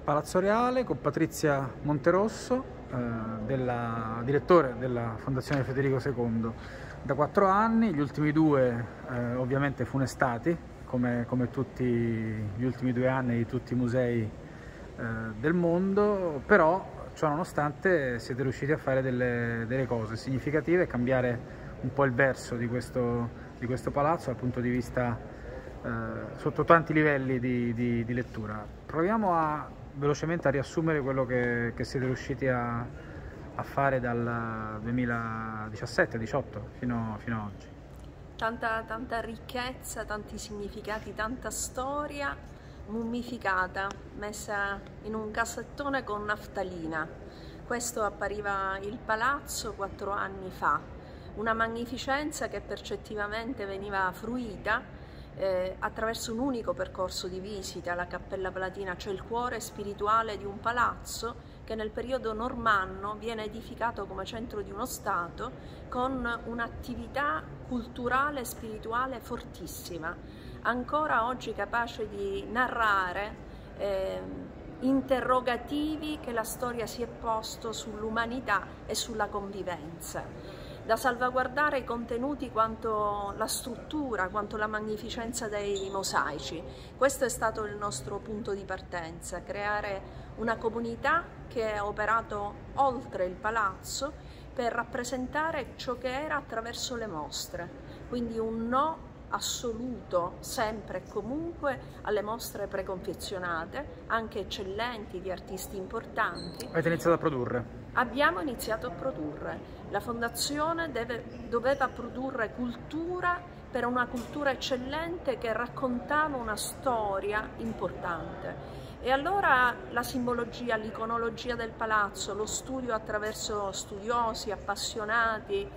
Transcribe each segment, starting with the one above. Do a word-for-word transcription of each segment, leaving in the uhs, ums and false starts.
Palazzo Reale con Patrizia Monterosso, eh, della, direttore della Fondazione Federico secondo, da quattro anni, gli ultimi due eh, ovviamente funestati, come, come tutti gli ultimi due anni di tutti i musei eh, del mondo, però ciò nonostante siete riusciti a fare delle, delle cose significative, cambiare un po' il verso di questo, di questo palazzo dal punto di vista eh, sotto tanti livelli di, di, di lettura. Proviamo a velocemente a riassumere quello che, che siete riusciti a, a fare dal duemiladiciassette diciotto fino, fino a oggi. Tanta, tanta ricchezza, tanti significati, tanta storia mummificata, messa in un cassettone con naftalina. Questo appariva il palazzo quattro anni fa, una magnificenza che percettivamente veniva fruita Eh, attraverso un unico percorso di visita alla Cappella Palatina, cioè il cuore spirituale di un palazzo che nel periodo normanno viene edificato come centro di uno Stato con un'attività culturale e spirituale fortissima, ancora oggi capace di narrare eh, interrogativi che la storia si è posto sull'umanità e sulla convivenza. Da salvaguardare i contenuti quanto la struttura, quanto la magnificenza dei mosaici. Questo è stato il nostro punto di partenza, creare una comunità che ha operato oltre il palazzo per rappresentare ciò che era attraverso le mostre, quindi un no assoluto sempre e comunque alle mostre preconfezionate, anche eccellenti, di artisti importanti. Avete iniziato a produrre? Abbiamo iniziato a produrre. La Fondazione deve, doveva produrre cultura per una cultura eccellente che raccontava una storia importante. E allora la simbologia, l'iconologia del palazzo, lo studio attraverso studiosi, appassionati,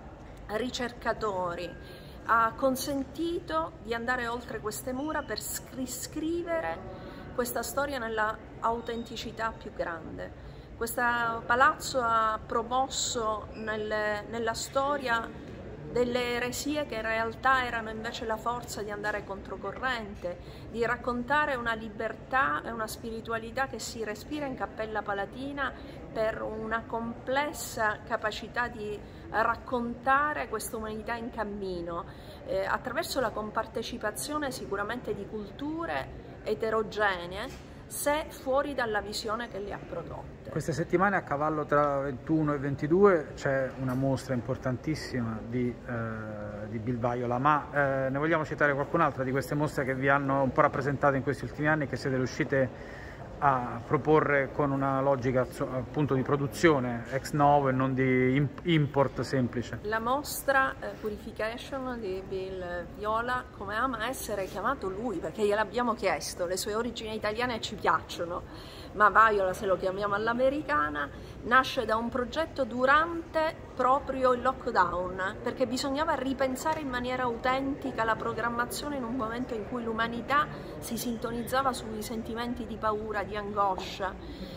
ricercatori, ha consentito di andare oltre queste mura per scrivere questa storia nella autenticità più grande. Questo palazzo ha promosso nel, nella storia delle eresie che in realtà erano invece la forza di andare controcorrente, di raccontare una libertà e una spiritualità che si respira in Cappella Palatina per una complessa capacità di raccontare questa umanità in cammino, eh, attraverso la compartecipazione sicuramente di culture eterogenee, se fuori dalla visione che le ha prodotte. Queste settimane a cavallo tra ventuno e ventidue c'è una mostra importantissima di, eh, di Bill Viola, ma eh, ne vogliamo citare qualcun'altra di queste mostre che vi hanno un po' rappresentato in questi ultimi anni, che siete riuscite a proporre con una logica appunto di produzione ex novo e non di import semplice? La mostra eh, Purification di Bill Viola, come ama essere chiamato lui, perché gliel'abbiamo chiesto, le sue origini italiane ci piacciono, ma Viola, se lo chiamiamo all'americana, nasce da un progetto durante proprio il lockdown, perché bisognava ripensare in maniera autentica la programmazione in un momento in cui l'umanità si sintonizzava sui sentimenti di paura, di angoscia,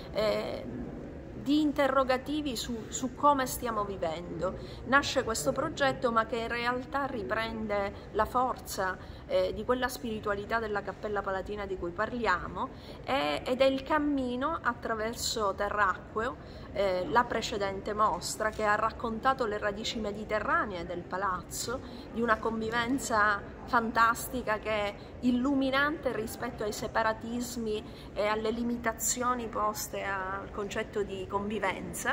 eh, di interrogativi su, su come stiamo vivendo. Nasce questo progetto, ma che in realtà riprende la forza eh, di quella spiritualità della Cappella Palatina di cui parliamo, e, ed è il cammino attraverso Terracqueo, eh, la precedente mostra che ha raccontato le radici mediterranee del palazzo, di una convivenza fantastica che è illuminante rispetto ai separatismi e alle limitazioni poste al concetto di convivenza.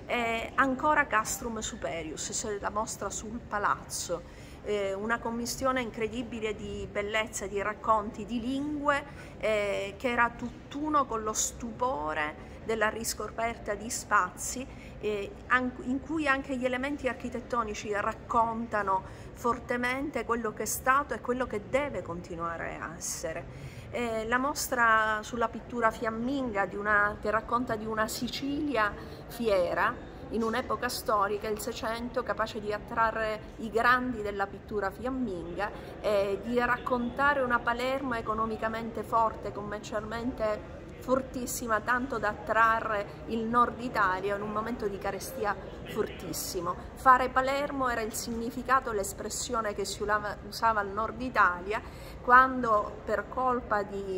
E ancora Castrum Superius, la mostra sul palazzo, eh, una commistione incredibile di bellezza, di racconti, di lingue, eh, che era tutt'uno con lo stupore della riscoperta di spazi eh, in cui anche gli elementi architettonici raccontano fortemente quello che è stato e quello che deve continuare a essere. Eh, la mostra sulla pittura fiamminga di una, che racconta di una Sicilia fiera in un'epoca storica, il Seicento, capace di attrarre i grandi della pittura fiamminga e di raccontare una Palermo economicamente forte, commercialmente fortissima, tanto da attrarre il nord Italia in un momento di carestia fortissimo. Fare Palermo era il significato, l'espressione che si usava al nord Italia, quando per colpa di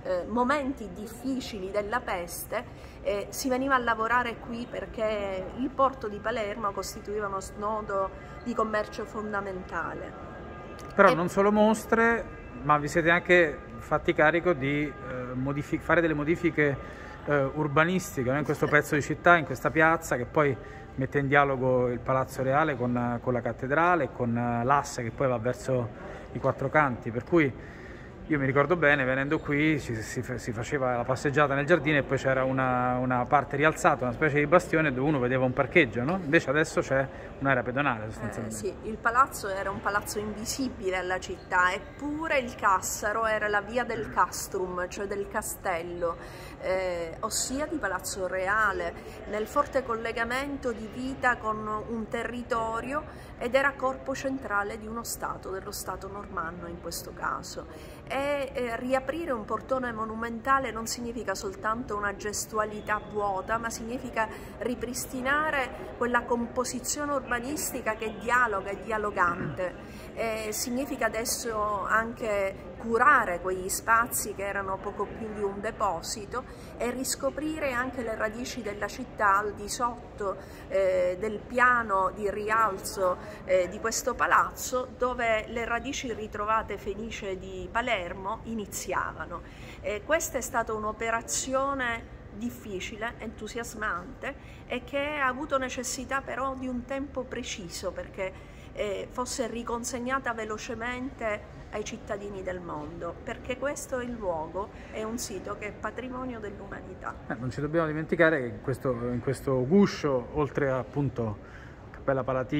eh, momenti difficili della peste eh, si veniva a lavorare qui perché il porto di Palermo costituiva uno snodo di commercio fondamentale. Però e... non solo mostre, ma vi siete anche fatti carico di eh, fare delle modifiche eh, urbanistiche, no? In questo pezzo di città, in questa piazza che poi mette in dialogo il Palazzo Reale con, con la cattedrale e con l'asse che poi va verso i quattro canti, per cui io mi ricordo bene, venendo qui si, si, si faceva la passeggiata nel giardino e poi c'era una, una parte rialzata, una specie di bastione dove uno vedeva un parcheggio, no? Invece adesso c'è un'area pedonale sostanzialmente. Eh, sì, il palazzo era un palazzo invisibile alla città, eppure il Cassaro era la via del castrum, cioè del castello, eh, ossia di Palazzo Reale, nel forte collegamento di vita con un territorio, ed era corpo centrale di uno Stato, dello Stato normanno in questo caso. E eh, riaprire un portone monumentale non significa soltanto una gestualità vuota, ma significa ripristinare quella composizione urbanistica che dialoga e dialogante. E significa adesso anche curare quegli spazi che erano poco più di un deposito e riscoprire anche le radici della città al di sotto eh, del piano di rialzo eh, di questo palazzo, dove le radici ritrovate fenicie di Palermo iniziavano. E questa è stata un'operazione difficile, entusiasmante e che ha avuto necessità però di un tempo preciso perché eh, fosse riconsegnata velocemente ai cittadini del mondo, perché questo è il luogo, è un sito che è patrimonio dell'umanità. Eh, non ci dobbiamo dimenticare che in questo, in questo guscio, oltre a appunto Cappella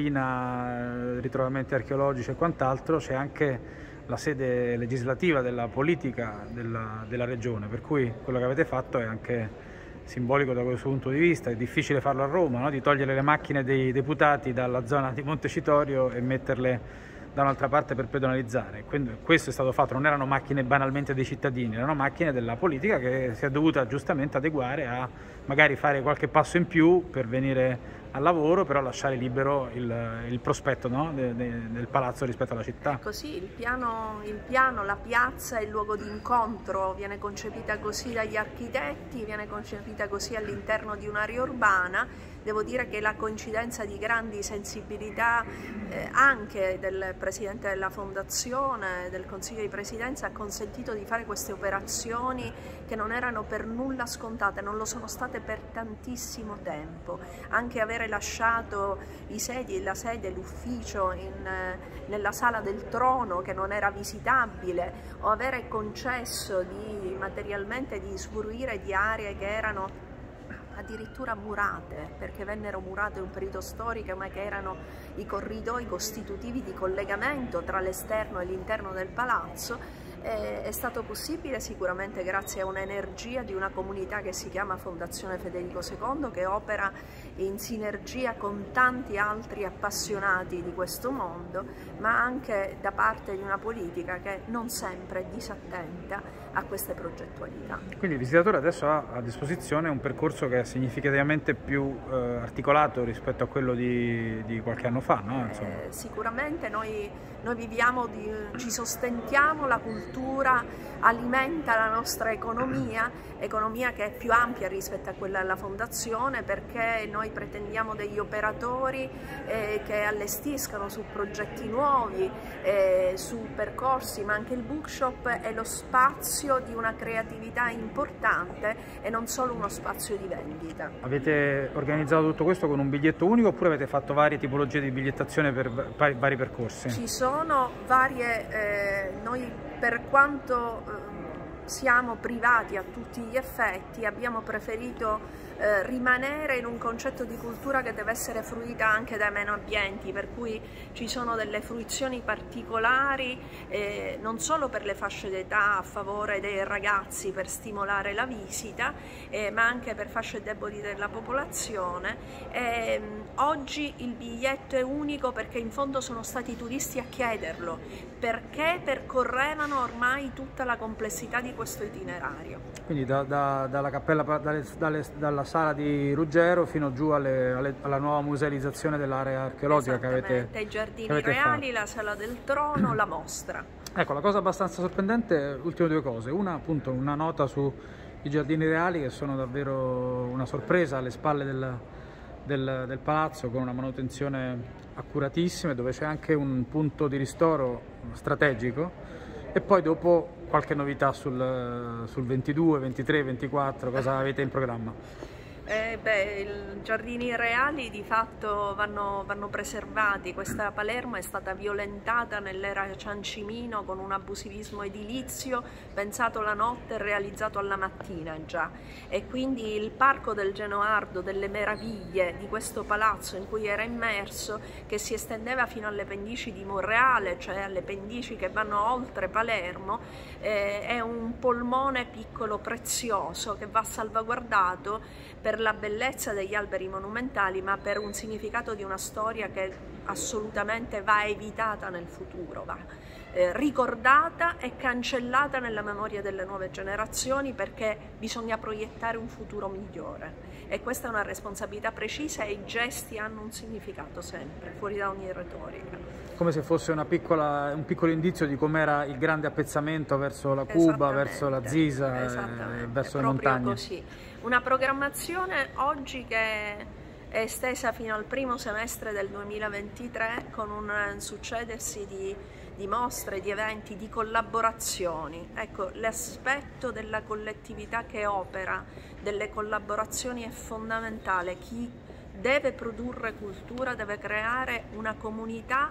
Palatina, ritrovamenti archeologici e quant'altro, c'è anche la sede legislativa della politica della, della regione, per cui quello che avete fatto è anche simbolico da questo punto di vista. È difficile farlo a Roma, no? Di togliere le macchine dei deputati dalla zona di Montecitorio e metterle da un'altra parte per pedonalizzare. Quindi questo è stato fatto, non erano macchine banalmente dei cittadini, erano macchine della politica che si è dovuta giustamente adeguare a magari fare qualche passo in più per venire al lavoro, però lasciare libero il, il prospetto, no? de, de, del palazzo rispetto alla città. Così il piano, il piano, la piazza, il luogo di incontro viene concepita così dagli architetti, viene concepita così all'interno di un'area urbana. Devo dire che la coincidenza di grandi sensibilità eh, anche del Presidente della Fondazione, del Consiglio di Presidenza, ha consentito di fare queste operazioni che non erano per nulla scontate, non lo sono state per tantissimo tempo. Anche avere lasciato i sedi, la sede, l'ufficio in, nella Sala del Trono che non era visitabile, o avere concesso di, materialmente di usufruire di aree che erano addirittura murate, perché vennero murate in un periodo storico, ma che erano i corridoi costitutivi di collegamento tra l'esterno e l'interno del palazzo. È stato possibile sicuramente grazie a un'energia di una comunità che si chiama Fondazione Federico secondo, che opera in sinergia con tanti altri appassionati di questo mondo, ma anche da parte di una politica che non sempre è disattenta a queste progettualità. Quindi il visitatore adesso ha a disposizione un percorso che è significativamente più eh, articolato rispetto a quello di, di qualche anno fa, no? Eh, sicuramente noi, noi viviamo, di, ci sostentiamo, la cultura alimenta la nostra economia, economia che è più ampia rispetto a quella della Fondazione, perché noi pretendiamo degli operatori eh, che allestiscano su progetti nuovi, eh, su percorsi, ma anche il bookshop è lo spazio di una creatività importante e non solo uno spazio di vendita. Avete organizzato tutto questo con un biglietto unico oppure avete fatto varie tipologie di bigliettazione per vari percorsi? Ci sono varie, eh, noi per quanto eh, siamo privati a tutti gli effetti, abbiamo preferito eh, rimanere in un concetto di cultura che deve essere fruita anche dai meno abbienti, per cui ci sono delle fruizioni particolari eh, non solo per le fasce d'età a favore dei ragazzi per stimolare la visita, eh, ma anche per fasce deboli della popolazione. E, oggi il biglietto è unico perché in fondo sono stati i turisti a chiederlo, perché percorrevano ormai tutta la complessità di questo itinerario. Quindi da, da, dalla, cappella, dalle, dalle, dalla sala di Ruggero fino giù alle, alle, alla nuova musealizzazione dell'area archeologica che avete i giardini che avete reali, fatto. La sala del trono, la mostra. Ecco, la cosa abbastanza sorprendente, ultime due cose. Una, appunto, una nota sui giardini reali che sono davvero una sorpresa alle spalle del, del, del palazzo, con una manutenzione accuratissima, dove c'è anche un punto di ristoro strategico, e poi dopo qualche novità sul, sul ventidue, ventitré, ventiquattro, cosa avete in programma? Eh, beh, i giardini reali di fatto vanno, vanno preservati. Questa Palermo è stata violentata nell'era Ciancimino con un abusivismo edilizio pensato la notte e realizzato alla mattina già, e quindi il parco del Genoardo, delle meraviglie di questo palazzo in cui era immerso, che si estendeva fino alle pendici di Monreale, cioè alle pendici che vanno oltre Palermo, eh, è un polmone piccolo prezioso che va salvaguardato per la bellezza degli alberi monumentali, ma per un significato di una storia che assolutamente va evitata nel futuro, va eh, ricordata e cancellata nella memoria delle nuove generazioni, perché bisogna proiettare un futuro migliore, e questa è una responsabilità precisa, e i gesti hanno un significato sempre, fuori da ogni retorica. Come se fosse una piccola, un piccolo indizio di com'era il grande appezzamento verso la Cuba, verso la Zisa, eh, verso le montagne. Così. Una programmazione oggi che è estesa fino al primo semestre del duemilaventitré, con un succedersi di, di mostre, di eventi, di collaborazioni. Ecco, l'aspetto della collettività che opera, delle collaborazioni è fondamentale. Chi deve produrre cultura deve creare una comunità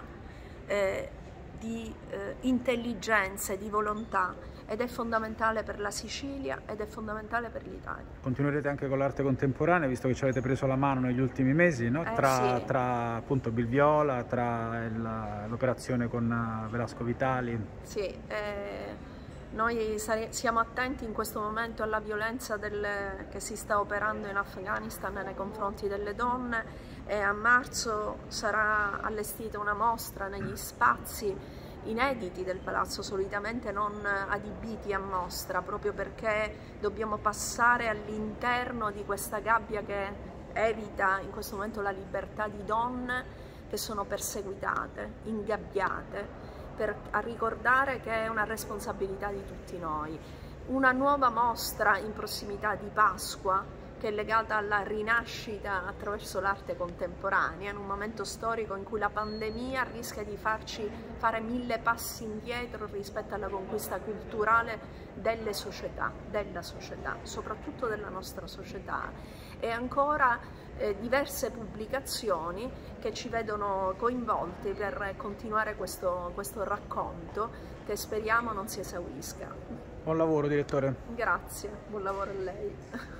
eh, di eh, intelligenze, di volontà, ed è fondamentale per la Sicilia ed è fondamentale per l'Italia. Continuerete anche con l'arte contemporanea, visto che ci avete preso la mano negli ultimi mesi, no? eh, tra, sì. tra appunto Bilviola, tra l'operazione con Velasco Vitali. Sì, eh, noi siamo attenti in questo momento alla violenza del, che si sta operando in Afghanistan nei confronti delle donne, e a marzo sarà allestita una mostra negli spazi inediti del palazzo, solitamente non adibiti a mostra, proprio perché dobbiamo passare all'interno di questa gabbia che evita in questo momento la libertà di donne che sono perseguitate, ingabbiate, per a ricordare che è una responsabilità di tutti noi. Una nuova mostra in prossimità di Pasqua, che è legata alla rinascita attraverso l'arte contemporanea, in un momento storico in cui la pandemia rischia di farci fare mille passi indietro rispetto alla conquista culturale delle società, della società, soprattutto della nostra società, e ancora eh, diverse pubblicazioni che ci vedono coinvolti per continuare questo, questo racconto, che speriamo non si esaurisca. Buon lavoro, direttore. Grazie, buon lavoro a lei.